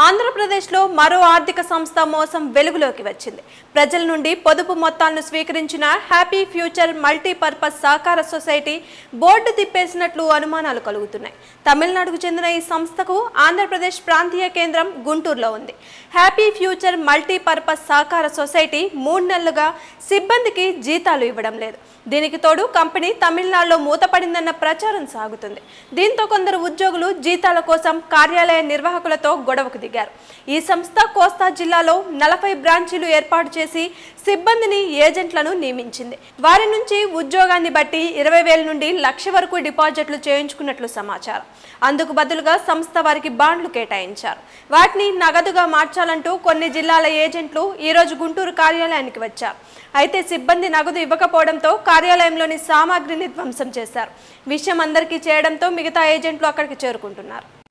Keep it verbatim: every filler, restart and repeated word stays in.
ఆంధ్రప్రదేశ్లో మరో ఆర్థిక సంస్థ మోసం వెలుగులోకి వచ్చింది. ప్రజల నుండి పొదుపు మొత్తాలను స్వీకరించిన హ్యాపీ ఫ్యూచర్ మల్టీపర్పస్ సహకార సొసైటీ బోర్డు తిప్పేసినట్లు అనుమానాలు కలుగుతున్నాయి. తమిళనాడుకు చెందిన ఈ సంస్థకు ఆంధ్రప్రదేశ్ ప్రాంతీయ కేంద్రం గుంటూరులో ఉంది. హ్యాపీ ఫ్యూచర్ మల్టీపర్పస్ సహకార సొసైటీ మూడు నెలలుగా సిబ్బందికి జీతాలు ఇవ్వడం లేదు. దీనికి తోడు కంపెనీ తమిళనాడులో మూతపడిందన్న ప్రచారం సాగుతుంది. దీంతో కొందరు ఉద్యోగులు జీతాల కోసం కార్యాలయ నిర్వాహకులతో గొడవకు దిగారు. ఈ సంస్థ కోస్తా జిల్లాలో నలభై బ్రాంచీలు ఏర్పాటు చేసి సిబ్బందిని ఏజెంట్లను నియమించింది. వారి నుంచి ఉద్యోగాన్ని బట్టి ఇరవై వేల నుండి లక్ష వరకు డిపాజిట్లు చేయించుకున్నట్లు సమాచారం. అందుకు బదులుగా సంస్థ వారికి బాండ్లు కేటాయించారు. వాటిని నగదుగా మార్చాలంటూ కొన్ని జిల్లాల ఏజెంట్లు ఈరోజు గుంటూరు కార్యాలయానికి వచ్చారు. అయితే సిబ్బంది నగదు ఇవ్వకపోవడంతో కార్యాలయంలోని సామాగ్రిని ధ్వంసం చేశారు. విషయం అందరికీ చేయడంతో మిగతా ఏజెంట్లు అక్కడికి చేరుకుంటున్నారు.